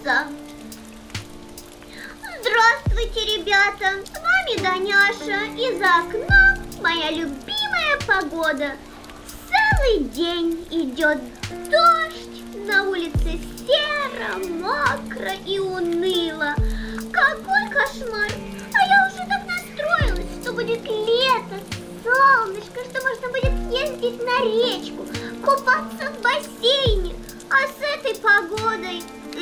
улыбаться. Здравствуйте, ребята! С вами Даняша. Из окна моя любимая погода. Целый день идет дождь. На улице серо, мокро и уныло. Какой кошмар! А я уже так настроилась, что будет лето, солнышко, что можно будет ездить на речку, купаться в бассейне. А с этой погодой...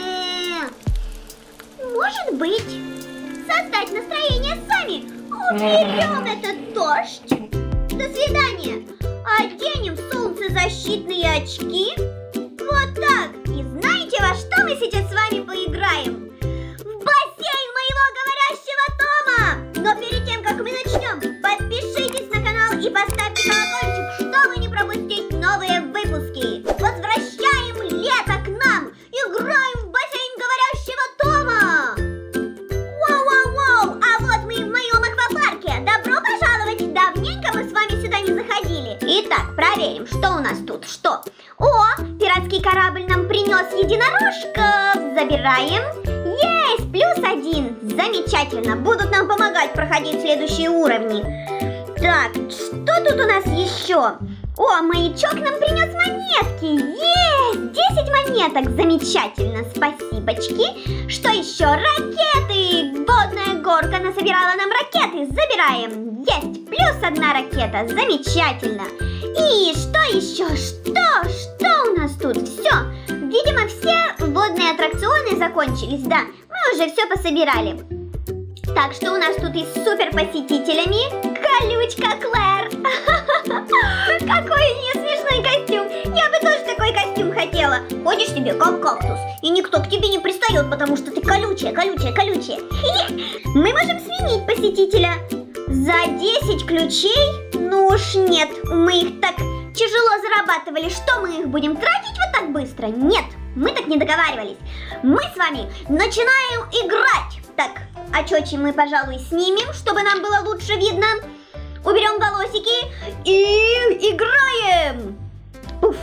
Может быть, создать настроение сами. Уберем этот дождь. До свидания. Оденем солнцезащитные очки. Вот так. И знаете, во что мы сейчас с вами поиграем? В бассейн моего говорящего Тома. Но перед тем, как мы начнем, подпишитесь на канал и поставьте колокольчик, чтобы не пропустить новые выпуски. Возвращаем лето к нам. Играем в бассейн говорящего Тома. Воу-воу-воу, а вот мы и в моем аквапарке. Добро пожаловать. Давненько мы с вами сюда не заходили. Итак, проверим, что у нас тут. Что? О, пиратский корабль нам принес единорожков. Забираем. Есть, +1. Замечательно. Будут нам помогать проходить следующие уровни. Так, что тут у нас еще? О, маячок нам принес монетки. Есть, 10 монеток. Замечательно, спасибочки. Что еще? Ракеты. Водная горка насобирала нам ракеты. Забираем. Есть, +1 ракета. Замечательно. И что еще? Что у нас тут? Все. Видимо, все водные аттракционы закончились. Да, мы уже все пособирали. Так, что у нас тут и с суперпосетителями? Колючка Клэр. Какой у нее смешной костюм. Я бы тоже такой костюм хотела. Ходишь себе как кактус, и никто к тебе не пристает, потому что ты колючая. Мы можем сменить посетителя. За 10 ключей? Ну уж нет, мы их так тяжело зарабатывали. Что мы их будем тратить вот так быстро? Нет, мы так не договаривались. Мы с вами начинаем играть. Так, очечки мы, пожалуй, снимем, чтобы нам было лучше видно. Уберем волосики и играем. Уф.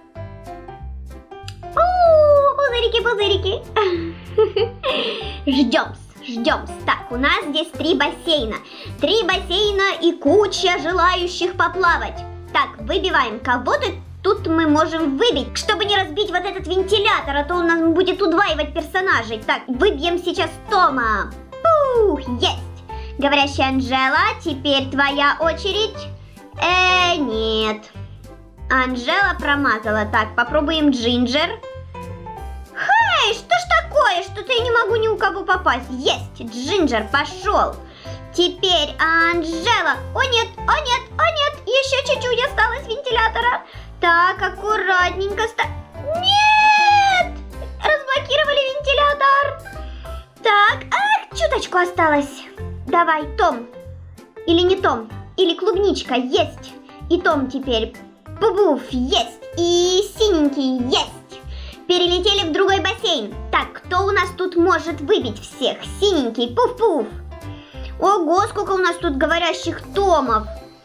Пузырики. Ждем. Так, у нас здесь 3 бассейна. 3 бассейна и куча желающих поплавать. Так, выбиваем кого-то. Тут мы можем выбить, чтобы не разбить вот этот вентилятор, а то у нас будет удваивать персонажей. Так, выбьем сейчас Тома. Пух, есть. Говорящая Анжела, теперь твоя очередь. Нет. Анжела промазала. Так, попробуем Джинджер. Хей, что ж такое? Что-то я не могу ни у кого попасть. Есть, Джинджер пошел. Теперь Анжела. О нет. Еще чуть-чуть осталось вентилятора. Так, аккуратненько Нет! Разблокировали вентилятор. Так, чуточку осталось. Давай, Том. Или не Том. Или клубничка. Есть. И Том теперь. Пуф, есть. И синенький. Есть. Перелетели в другой бассейн. Так, кто у нас тут может выбить всех? Синенький. Пуф. Ого, сколько у нас тут говорящих Томов.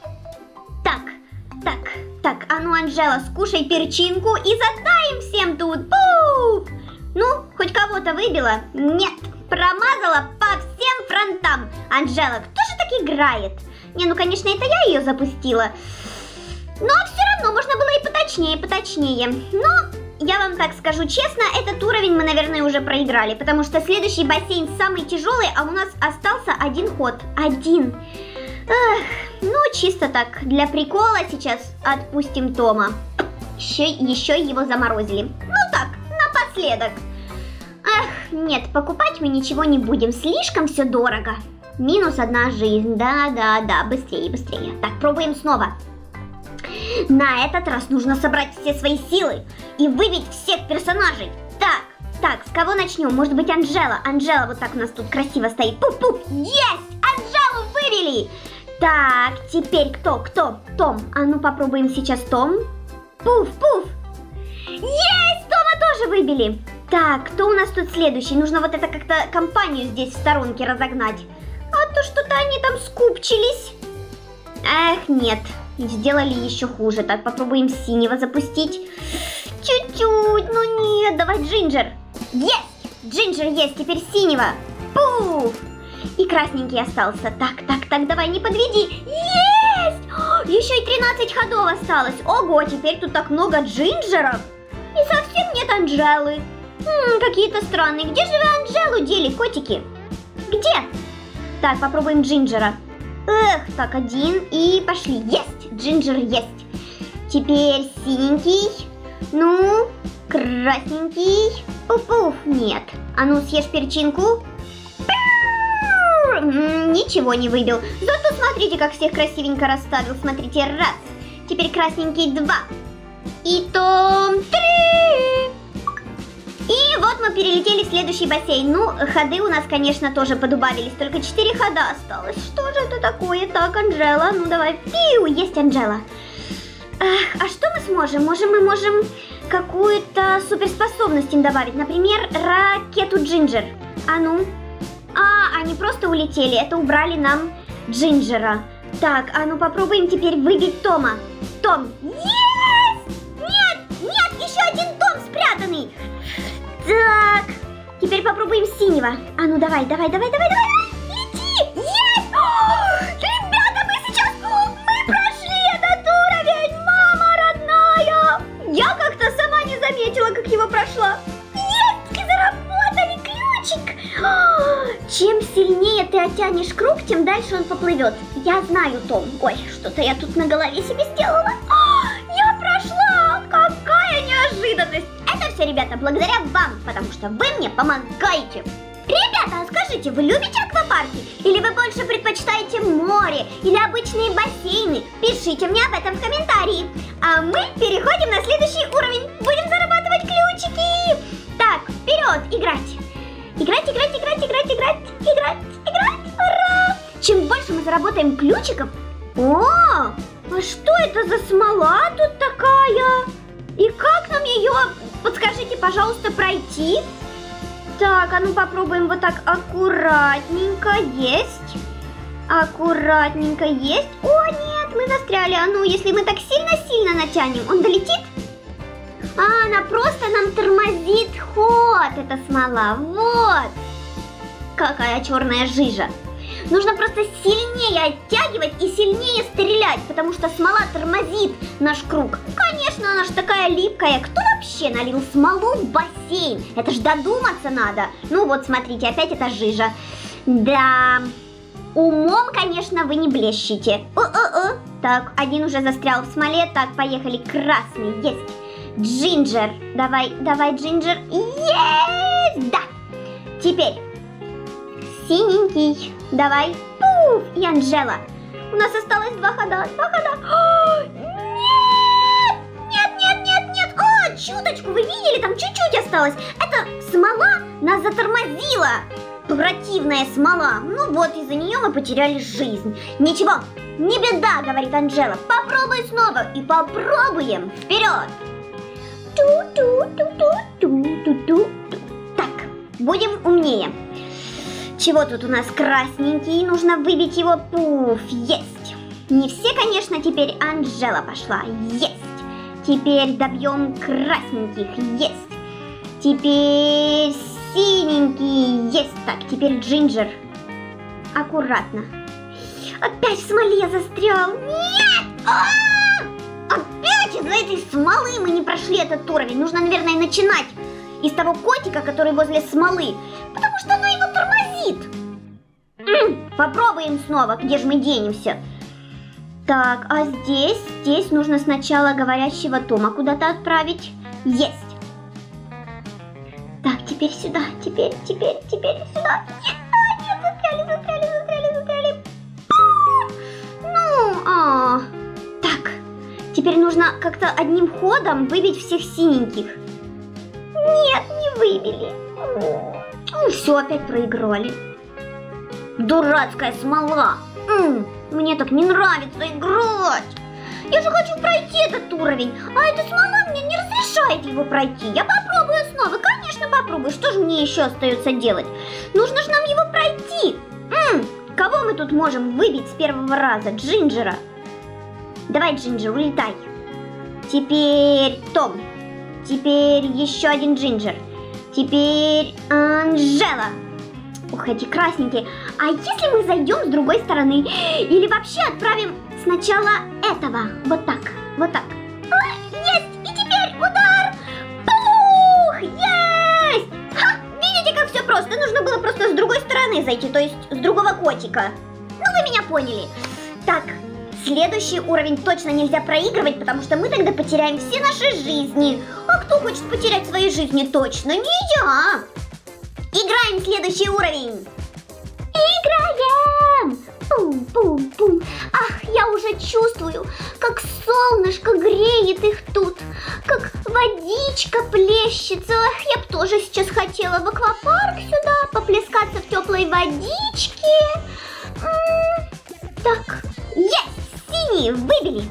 Так, а ну, Анжела, скушай перчинку и задай им всем тут. Пуф! Ну, хоть кого-то выбила? Нет, промазала по всем фронтам. Анжела, кто же так играет? Не, ну, конечно, это я ее запустила. Но все равно можно было и поточнее. Но, я вам так скажу честно, этот уровень мы, наверное, уже проиграли. Потому что следующий бассейн самый тяжелый, а у нас остался один ход. Один. Эх, ну, чисто так, для прикола сейчас отпустим Тома. Еще его заморозили. Ну так, напоследок. Эх, нет, покупать мы ничего не будем, слишком все дорого. -1 жизнь, да, быстрее. Так, пробуем снова. На этот раз нужно собрать все свои силы и выбить всех персонажей. Так, с кого начнем? Может быть, Анжела. Анжела вот так у нас тут красиво стоит. Пуф, есть! Анжелу вывели! Так, теперь кто? Том. А ну попробуем сейчас Том. Пуф. Есть! Тома тоже выбили. Так, кто у нас тут следующий? Нужно вот это как-то компанию здесь в сторонке разогнать. А то что-то они там скупчились. Эх, нет. Сделали еще хуже. Так, попробуем синего запустить. Чуть-чуть, ну нет, давай Джинджер. Есть! Джинджер есть, теперь синего. Пуф! И красненький остался. Так, давай, не подведи. Есть! Еще и 13 ходов осталось. Ого, теперь тут так много джинджеров. И совсем нет Анжелы. Какие-то странные. Где же вы Анжелу дели, котики? Где? Так, попробуем джинджера. Эх, так, один и пошли. Есть, джинджер есть. Теперь синенький. Ну, красненький. Пуф-пуф, нет. А ну, съешь перчинку. Ничего не выбил. Зато смотрите, как всех красивенько расставил. Смотрите, раз. Теперь красненький 2. И то 3. И вот мы перелетели в следующий бассейн. Ну, ходы у нас, конечно, тоже подубавились. Только 4 хода осталось. Что же это такое? Так, Анжела, ну давай. Пиу, есть Анжела. А что мы сможем? Мы можем какую-то суперспособность им добавить. Например, ракету Джинджер. А ну. Они просто улетели. Это убрали нам Джинджера. Так, а ну попробуем теперь выбить Тома. Том. Есть! Нет, еще один Том спрятанный. Так, теперь попробуем синего. А ну давай. Лети! Есть! Ребята, мы прошли этот уровень, мама родная. Я как-то сама не заметила, как его прошла. Есть! И заработали ключик. Чем сильнее ты оттянешь круг, тем дальше он поплывет. Я знаю, Том. Ой, что-то я тут на голове себе сделала. Я прошла! Какая неожиданность! Это все, ребята, благодаря вам, потому что вы мне помогаете. Ребята, а скажите, вы любите аквапарки? Или вы больше предпочитаете море? Или обычные бассейны? Пишите мне об этом в комментарии. А мы переходим на следующий уровень. Будем зарабатывать ключики. Так, вперед, играть. Играть. Ура! Чем больше мы заработаем ключиков... А что это за смола тут такая? И как нам ее, подскажите, пожалуйста, пройти? Так, а ну попробуем вот так аккуратненько. Есть. Аккуратненько есть. О, нет, мы застряли. А ну, если мы так сильно-сильно натянем, он долетит? Она просто нам тормозит ход, эта смола. Вот. Какая черная жижа. Нужно просто сильнее оттягивать и сильнее стрелять, потому что смола тормозит наш круг. Конечно, она же такая липкая. Кто вообще налил смолу в бассейн? Это ж додуматься надо. Ну вот, смотрите, опять эта жижа. Да, умом, конечно, вы не блещете. Так, один уже застрял в смоле. Так, поехали, красный, есть. Джинджер, давай, Джинджер. Есть, да. Теперь синенький. Давай. Пуф, и Анжела. У нас осталось 2 хода. Нет. Чуточку, вы видели? Там чуть-чуть осталось. Это смола нас затормозила. Противная смола. Ну вот, из-за нее мы потеряли жизнь. Ничего, не беда, говорит Анжела. Попробуй снова. И попробуем. Вперед. Так, будем умнее. Чего тут у нас красненький? Нужно выбить его. Пуф, есть. Не все, конечно, теперь Анжела пошла. Есть. Теперь добьем красненьких. Есть. Теперь синенький. Есть. Так, теперь Джинджер. Аккуратно. Опять в смоле застрял. Нет! Опять из-за этой смолы мы не прошли этот уровень. Нужно, наверное, начинать из того котика, который возле смолы. Потому что она его тормозит. Попробуем снова. Где же мы денемся? Так, а здесь нужно сначала говорящего Тома куда-то отправить. Есть. Так, теперь сюда. Теперь сюда. Нет, застряли. Так, теперь нужно как-то одним ходом выбить всех синеньких. Нет, не выбили. Все, опять проиграли. Дурацкая смола. Мне так не нравится играть. Я же хочу пройти этот уровень, а эта смола мне не разрешает его пройти. Я попробую снова, конечно попробую. Что же мне еще остается делать? Нужно же нам его пройти. Кого мы тут можем выбить с первого раза? Джинджера. Давай, Джинджер, улетай. Теперь Том. Теперь еще один Джинджер. Теперь Анжела. Ух, эти красненькие. А если мы зайдем с другой стороны? Или вообще отправим сначала этого? Вот так, вот так. Есть! И теперь удар! Пух! Есть! Ха! Видите, как все просто? Нужно было просто с другой стороны зайти, то есть с другого котика. Ну, вы меня поняли. Так, следующий уровень точно нельзя проигрывать, потому что мы тогда потеряем все наши жизни. А кто хочет потерять свои жизни? Точно не я. Играем в следующий уровень. Играем! Пум-пум-пум. Ах, я уже чувствую, как солнышко греет их тут, как водичка плещется. Ах, я бы тоже сейчас хотела в аквапарк сюда, поплескаться в теплой водичке. Так, есть! Синие выбили.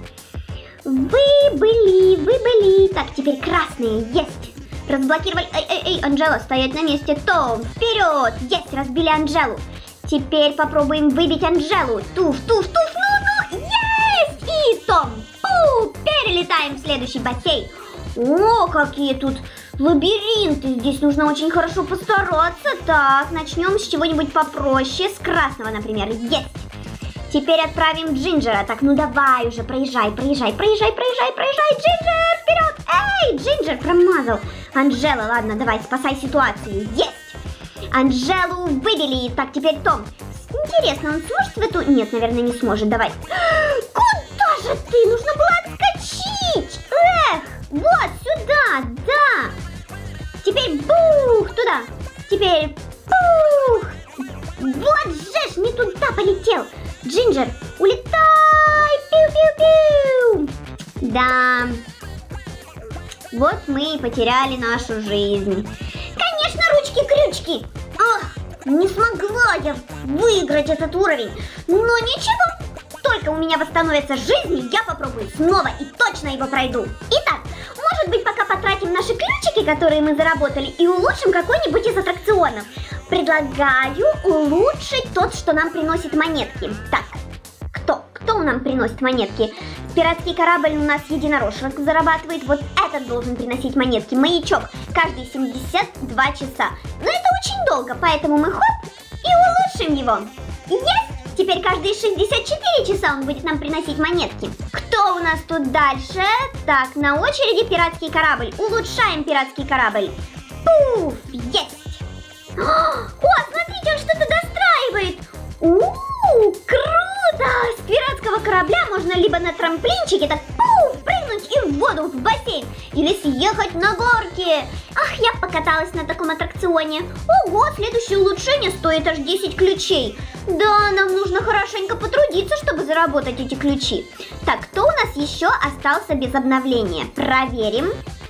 Выбыли. Так, теперь красные. Есть. Разблокировали. Эй, Анжела, стоять на месте. Том, вперед. Есть, разбили Анжелу. Теперь попробуем выбить Анжелу. Туф. Ну. Есть! И Том. Перелетаем в следующий бассейн. О, какие тут лабиринты. Здесь нужно очень хорошо постараться. Так, начнем с чего-нибудь попроще. С красного, например. Есть. Теперь отправим Джинджера. Так, ну давай уже, проезжай. Джинджер, вперед! Эй, Джинджер промазал. Анжела, ладно, давай, спасай ситуацию. Есть! Анжелу выбили. Так, теперь Том. Интересно, он сможет в эту... Нет, наверное, не сможет. Давай. Куда же ты? Нужно было отскочить. Эх, вот сюда, да. Теперь бух туда. Теперь бух. Вот же ж, не туда полетел. Джинджер, улетай! Пиу-пиу-пиу! Да. Вот мы и потеряли нашу жизнь. Конечно, ручки-крючки. Ах, не смогла я выиграть этот уровень. Но ничего, только у меня восстановится жизнь, я попробую снова и точно его пройду. Итак, может быть, пока потратим наши ключики, которые мы заработали, и улучшим какой-нибудь из аттракционов. Предлагаю улучшить тот, что нам приносит монетки. Так, кто нам приносит монетки? Пиратский корабль у нас единорожек зарабатывает. Вот этот должен приносить монетки. Маячок каждые 72 часа. Но это очень долго, поэтому мы хоп и улучшим его. Есть! Теперь каждые 64 часа он будет нам приносить монетки. Кто у нас тут дальше? Так, на очереди пиратский корабль. Улучшаем пиратский корабль. Пуф! Есть! О, смотрите, он что-то достраивает. Круто! С пиратского корабля можно либо на трамплинчике так прыгнуть и в воду, в бассейн, или съехать на горке. Ах, я покаталась на таком аттракционе. Ого, следующее улучшение стоит аж 10 ключей. Да, нам нужно хорошенько потрудиться, чтобы заработать эти ключи. Так, кто у нас еще остался без обновления? Проверим.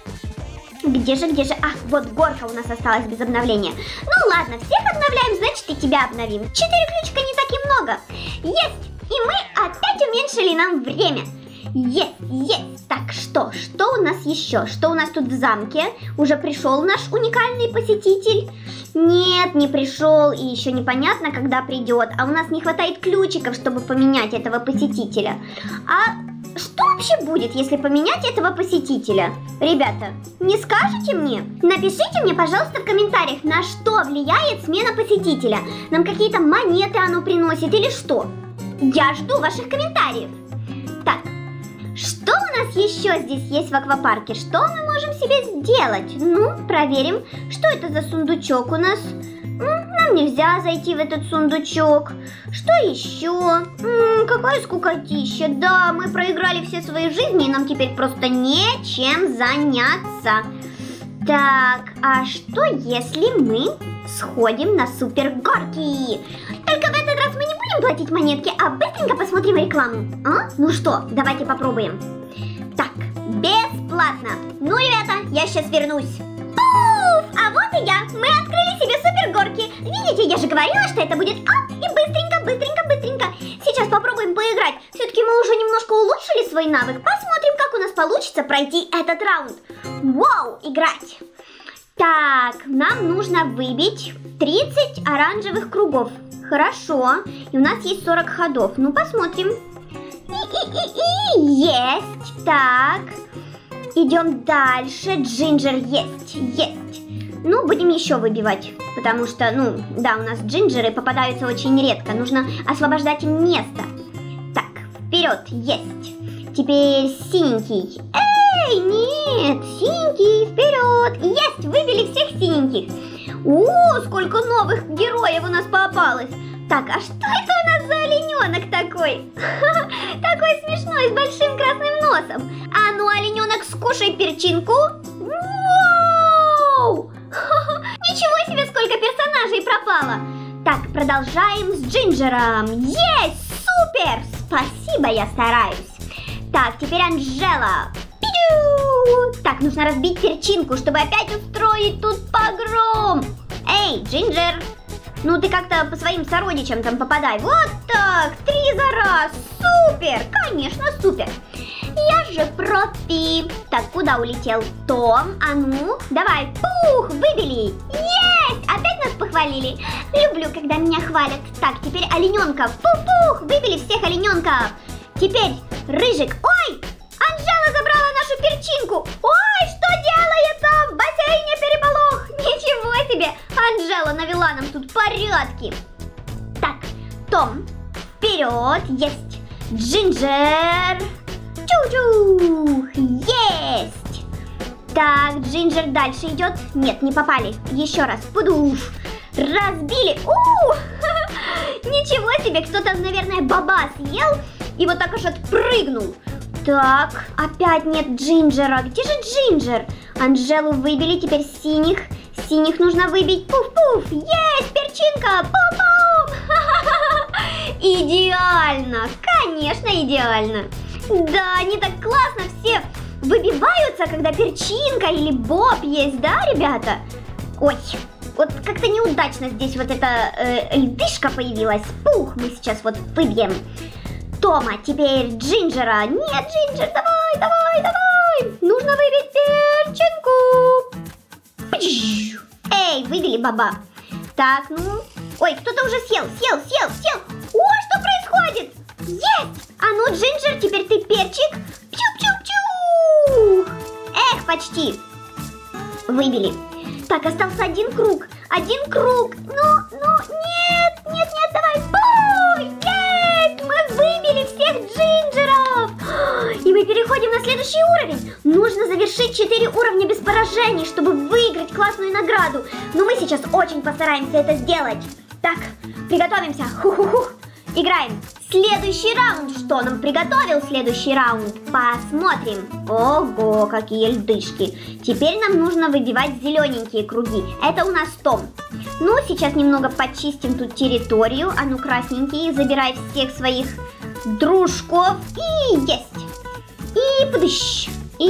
Где же? Ах, вот горка у нас осталась без обновления. Ну ладно, всех обновляем, значит и тебя обновим. 4 ключика не так и много. Есть! И мы опять уменьшили нам время. Есть! Так, что у нас еще? Что у нас тут в замке? Уже пришел наш уникальный посетитель? Нет, не пришел, и еще непонятно, когда придет. А у нас не хватает ключиков, чтобы поменять этого посетителя. А что вообще будет, если поменять этого посетителя? Ребята, не скажете мне? Напишите мне, пожалуйста, в комментариях, на что влияет смена посетителя. Нам какие-то монеты оно приносит или что? Я жду ваших комментариев. Так, что у нас еще здесь есть в аквапарке? Что мы можем себе сделать? Ну, проверим, что это за сундучок у нас. Нам нельзя зайти в этот сундучок. Что еще? Какая скукотища. Да, мы проиграли все свои жизни, и нам теперь просто нечем заняться. Так, а что если мы сходим на супергорки? Только в этот раз мы не будем платить монетки, а быстренько посмотрим рекламу. А? Ну что, давайте попробуем. Так, бесплатно. Ну, ребята, я сейчас вернусь. Пуф! А вот и я. Мы открыли себе супергорки. Видите, я же говорила, что это будет оп, и быстренько. Сейчас попробуем поиграть. Все-таки мы уже немножко улучшили свой навык. Посмотрим, как у нас получится пройти этот раунд. Вау, играть. Так, нам нужно выбить 30 оранжевых кругов. Хорошо. И у нас есть 40 ходов. Ну, посмотрим. Есть. Так. Идем дальше. Джинджер есть. Ну, будем еще выбивать, потому что, ну, да, у нас джинджеры попадаются очень редко. Нужно освобождать им место. Так, вперед, есть. Теперь синенький. Эй, нет, синенький, вперед. Есть, выбили всех синеньких. О, сколько новых героев у нас попалось. Так, а что это у нас за олененок такой? Такой смешной, с большим красным носом. А ну, олененок, скушай перчинку. Вау! Ничего себе, сколько персонажей пропало. Так, продолжаем с Джинджером. Есть, супер! Спасибо, я стараюсь. Так, теперь Анжела. Пиу! Так, нужно разбить перчинку, чтобы опять устроить тут погром. Эй, Джинджер, ну ты как-то по своим сородичам там попадай. Вот так, 3 за раз. Супер, конечно, супер. Я же профи. Так, куда улетел Том? А ну, давай, пух, выбили. Есть, опять нас похвалили. Люблю, когда меня хвалят. Так, теперь олененков. Пух-пух, выбили всех олененков. Теперь Рыжик. Ой, Анжела забрала нашу перчинку. Ой, что делается? В бассейне переполох. Ничего себе, Анжела навела нам тут порядки. Так, Том, вперед, есть. Джинджер. Чу-чу! Есть! Так, Джинджер дальше идет. Нет, не попали. Еще раз. Пудуш. Разбили. Ничего себе, кто-то, наверное, баба съел и вот так аж отпрыгнул. Так, опять нет Джинджера. Где же Джинджер? Анжелу выбили, теперь синих. Синих нужно выбить. Пуф-пуф. Есть, перчинка. Пум-пум. Идеально. Конечно, идеально. Да, они так классно все выбиваются, когда перчинка или боб есть, да, ребята? Ой, вот как-то неудачно здесь вот эта льдышка появилась. Пух, мы сейчас вот выбьем. Тома, теперь Джинджера. Нет, Джинджер, давай, давай, давай. Нужно выбить перчинку. Эй, выбили баба. Так, ну. Ой, кто-то уже съел. О, что происходит? Есть! А ну, Джинджер, теперь ты перчик. Чук-чук-чук. Эх, почти. Выбили. Так, остался один круг. Ну, нет, давай. Бу! Есть! Мы выбили всех Джинджеров. И мы переходим на следующий уровень. Нужно завершить 4 уровня без поражений, чтобы выиграть классную награду. Но мы сейчас очень постараемся это сделать. Так, приготовимся. Хух-хух-хух. Играем. Следующий раунд. Что нам приготовил следующий раунд? Посмотрим. Ого, какие льдышки. Теперь нам нужно выбивать зелененькие круги. Это у нас Том. Ну, сейчас немного почистим тут территорию. А ну, красненький, забирай всех своих дружков. И есть. И подыщ.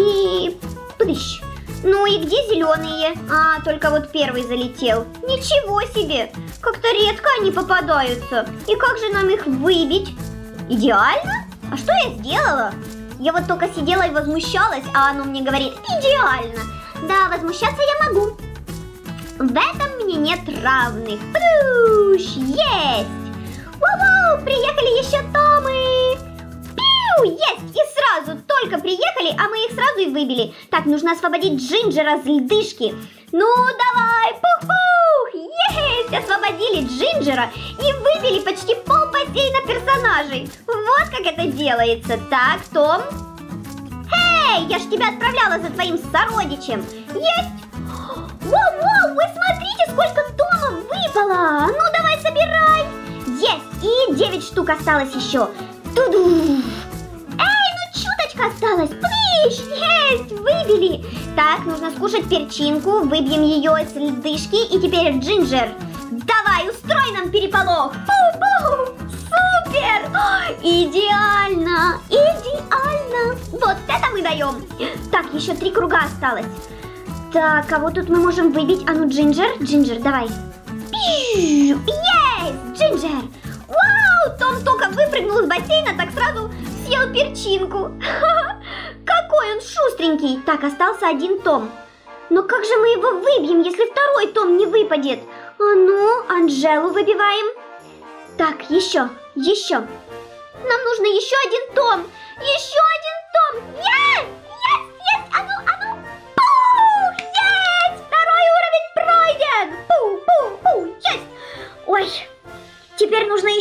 Ну и где зеленые? А, только вот первый залетел. Ничего себе! Как-то редко они попадаются. И как же нам их выбить? Идеально? А что я сделала? Я вот только сидела и возмущалась, а оно мне говорит идеально. Да, возмущаться я могу. В этом мне нет равных. Плюш, есть! Вау, приехали еще Томы! Есть! И сразу только приехали, а мы их сразу и выбили. Так, нужно освободить Джинджера с льдышки. Ну, давай, пух-пух! Есть! Освободили Джинджера и выбили почти пол бассейна персонажей. Вот как это делается. Так, Том. Эй, я ж тебя отправляла за твоим сородичем. Есть! Воу-воу, вы смотрите, сколько Томов выпало. Ну, давай, собирай. Есть! И 9 штук осталось еще. Ту-ду! Осталось. Плыщ! Есть! Выбили! Так, нужно скушать перчинку. Выбьем ее с льдышки. И теперь Джинджер. Давай, устрой нам переполох. Пу-пу! Супер! Идеально! Идеально! Вот это мы даем! Так, еще 3 круга осталось. Так, кого тут мы можем выбить? А ну, Джинджер. Джинджер, давай. Есть! Джинджер! Вау! Том только выпрыгнул из бассейна, так сразу съел перчинку. Какой он шустренький. Так, остался один Том. Но как же мы его выбьем, если второй Том не выпадет? А ну, Анжелу выбиваем. Так, еще. Нам нужно еще один Том. Есть! А ну. Пух! Есть! Второй уровень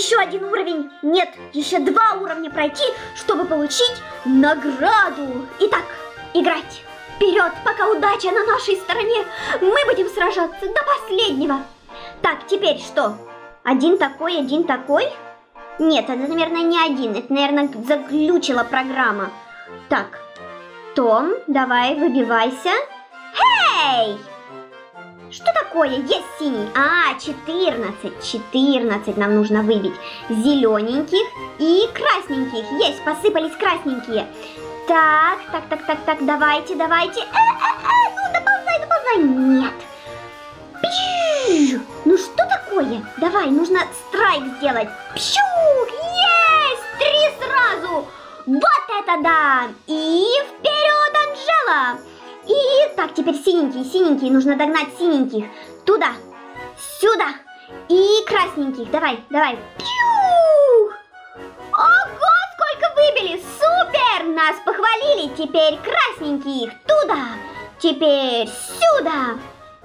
еще один уровень. Нет, еще 2 уровня пройти, чтобы получить награду. Итак, играть. Вперед, пока удача на нашей стороне. Мы будем сражаться до последнего. Так, теперь что? Один такой, один такой? Нет, это, наверное, не один. Это, наверное, заглючила программа. Так, Том, давай, выбивайся. Эй! Что такое? Есть синий. 14. 14 нам нужно выбить. Зелененьких и красненьких. Есть, посыпались красненькие. Так, давайте. Ну, доползай. Нет. Пью. Ну, что такое? Давай, нужно страйк сделать. Пью. Есть! 3 сразу. Вот это да! И вперед, Анжела! И так, теперь синенькие, нужно догнать синеньких. Туда, сюда. И красненьких, давай. Пью! Ого, сколько выбили! Супер! Нас похвалили. Теперь красненьких туда. Теперь сюда.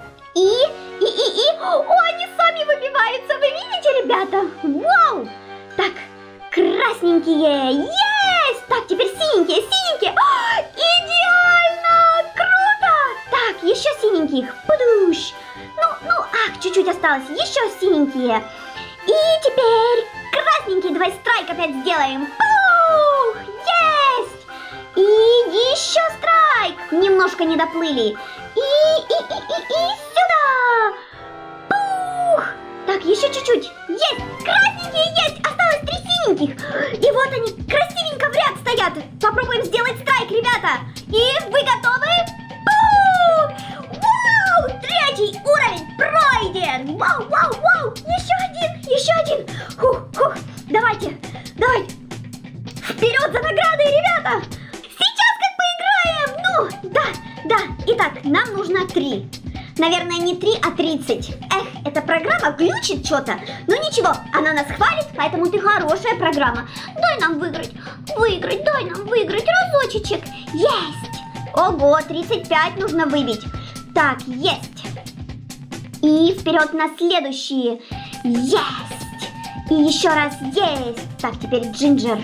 О, они сами выбиваются. Вы видите, ребята? Вау! Так, красненькие. Есть! Так, теперь синенькие. О, идеально! Круто! Так, еще синеньких. Подуш. Чуть-чуть осталось. Еще синенькие. И теперь красненькие. Давай страйк опять сделаем. Пух! Есть! И еще страйк. Немножко не доплыли. И сюда. Пух! Так, еще чуть-чуть. Есть! Красненькие есть! Осталось 3 синеньких. И вот они красивенько в ряд стоят. Попробуем сделать страйк, ребята. И вы готовы? Пух! Вау! 3-й уровень пройден. Вау! Еще один. Хух. Давайте. Вперед за наградой, ребята. Сейчас как поиграем. Да. Итак, нам нужно 3. Наверное, не 3, а 30. Эх, эта программа глючит что-то. Но ничего, она нас хвалит, поэтому ты хорошая программа. Дай нам выиграть. Дай нам выиграть разочек. Есть. Ого, 35 нужно выбить. Так, есть. И вперед на следующие. Есть. И еще раз есть. Так, теперь Джинджер.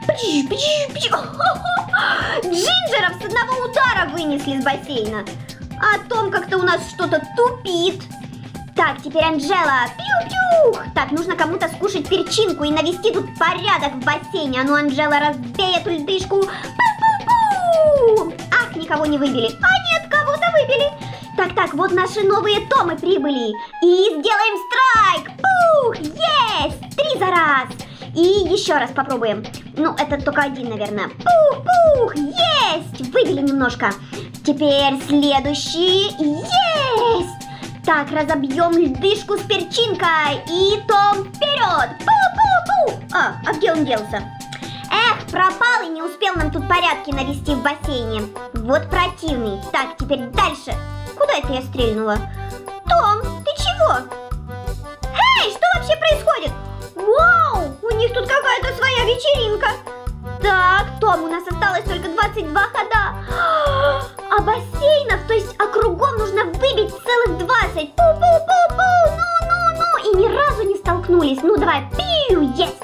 Джинджеров с одного удара вынесли с бассейна. А Том как-то у нас что-то тупит. Так, теперь Анжела. Пью-пью. Так, нужно кому-то скушать перчинку и навести тут порядок в бассейне. А ну, Анжела, разбей эту льдышку. Пу-пу-пу. Ах, никого не выбили. А нет, кого-то выбили. Так, вот наши новые Томы прибыли. И сделаем страйк. Пух, есть. 3 за раз. И еще раз попробуем. Ну, это только один, наверное. Пух, есть. Выбили немножко. Теперь следующий. Есть. Так, разобьем льдышку с перчинкой. И Том вперед. Пу-пу-пу. А где он делся? Эх, пропал и не успел нам тут порядки навести в бассейне. Вот противный. Так, теперь дальше. Куда это я стрельнула? Том, ты чего? Эй, что вообще происходит? Вау, у них тут какая-то своя вечеринка. Так, Том, у нас осталось только 22 хода. А бассейнов, то есть кругом нужно выбить целых 20. Пу-пу-пу-пу, ну. И ни разу не столкнулись. Ну, давай, пиу, есть.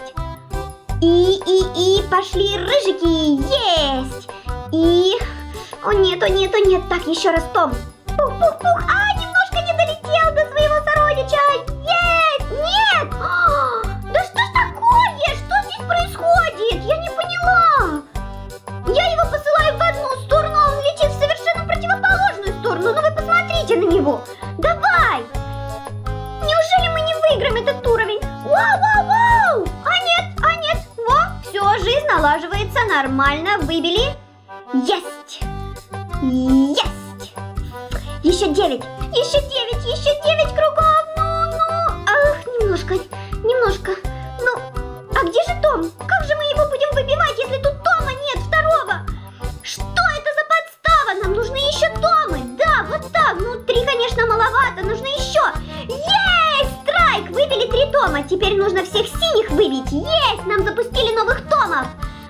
И пошли рыжики, есть. И... О нет. Так, еще раз, Том. Пух. Немножко не долетел до своего сородича. Есть! Нет! Да что ж такое? Что здесь происходит? Я не поняла. Я его посылаю в одну сторону, а он летит в совершенно противоположную сторону. Ну вы посмотрите на него. Давай! Неужели мы не выиграем этот уровень? Вау! А нет. Во, все, жизнь налаживается нормально. Выбили. Есть! Еще 9 кругов. Ну. Ах, немножко. Ну, а где же Том? Как же мы его будем выбивать, если тут Тома нет второго? Что это за подстава? Нам нужны еще Томы. Да, вот так. Ну, 3, конечно, маловато. Нужно еще. Есть! Страйк! Выбили 3 Тома. Теперь нужно всех синих выбить. Есть! Нам запустили новых Томов.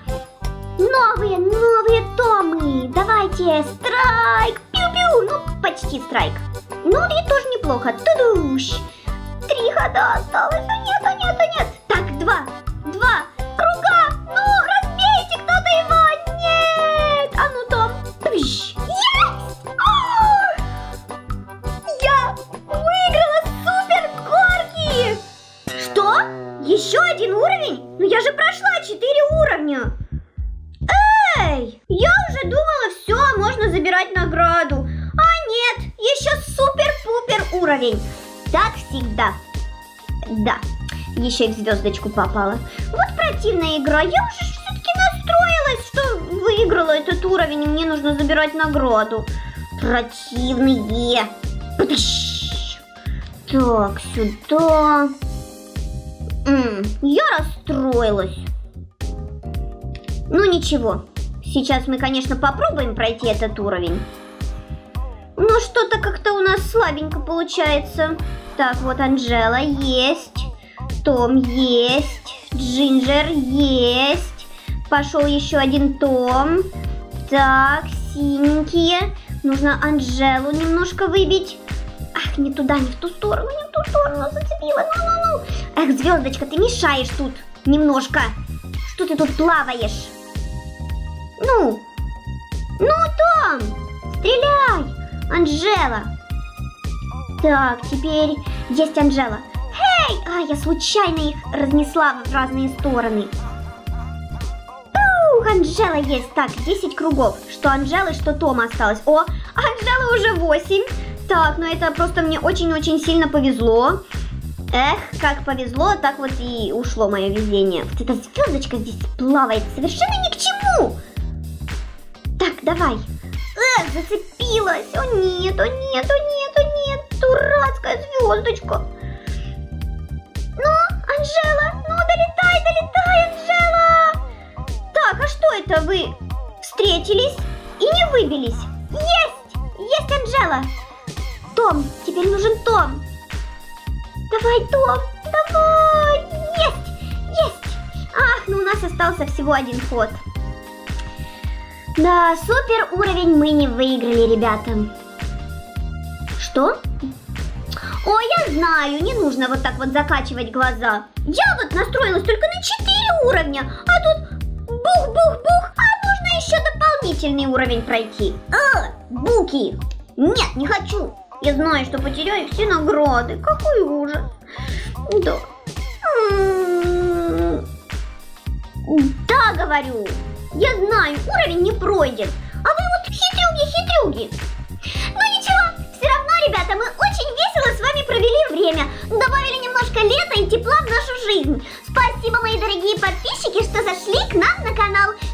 Новые Томы. Давайте. Страйк. Пиу-пиу. Ну, почти страйк. Ну, и тоже неплохо. Тудуш. 3 хода осталось. А нет. Так, 2. Круга! Ну, разбейте кто-то его! Нет! А ну, Том! Есть! Я выиграла супер горки! Что? Еще один уровень? Ну я же прошла 4 уровня. Эй! Я уже думала, все, можно забирать награду. А нет, еще супер-пупер уровень. Так всегда. Да, еще и в звездочку попала. Вот противная игра. Я уже все-таки настроилась, что выиграла этот уровень, и мне нужно забирать награду. Противные. Так, сюда. Я расстроилась. Ну ничего. Сейчас мы, конечно, попробуем пройти этот уровень. Но что-то как-то у нас слабенько получается. Так, вот Анжела есть. Том есть. Джинджер есть. Пошел еще один Том. Так, синенькие. Нужно Анжелу немножко выбить. Ах, не туда, не в ту сторону, не в ту сторону зацепила. Ну. Эх, звездочка, ты мешаешь тут немножко. Что ты тут плаваешь? Ну, Том, стреляй, Анжела. Так, теперь есть Анжела. Эй, я случайно их разнесла в разные стороны. Анжела есть. Так, 10 кругов. Что Анжелы, что Тома осталось. О, Анжела уже 8. Так, ну это просто мне очень-очень сильно повезло. Эх, как повезло, так вот и ушло мое везение. Вот эта звездочка здесь плавает совершенно ни к чему. Так, давай. Эх, зацепилась. О нет. Дурацкая звездочка. Ну, Анжела, ну долетай, Анжела. Так, а что это вы встретились и не выбились? Есть Анжела. Том, теперь нужен Том. Давай, Том, давай. Есть. Ах, ну у нас остался всего один ход. Да, супер уровень мы не выиграли, ребята. Что? О, я знаю, не нужно вот так вот закачивать глаза. Я вот настроилась только на 4 уровня, а тут бух, а можно еще дополнительный уровень пройти. Буки. Нет, не хочу. Я знаю, что потеряю все награды. Какой ужас. Да. Да, говорю. Я знаю, уровень не пройден. А вы вот хитрюги. Ну ничего, все равно, ребята, мы очень весело с вами провели время. Добавили немножко лета и тепла в нашу жизнь. Спасибо, мои дорогие подписчики, что зашли к нам на канал.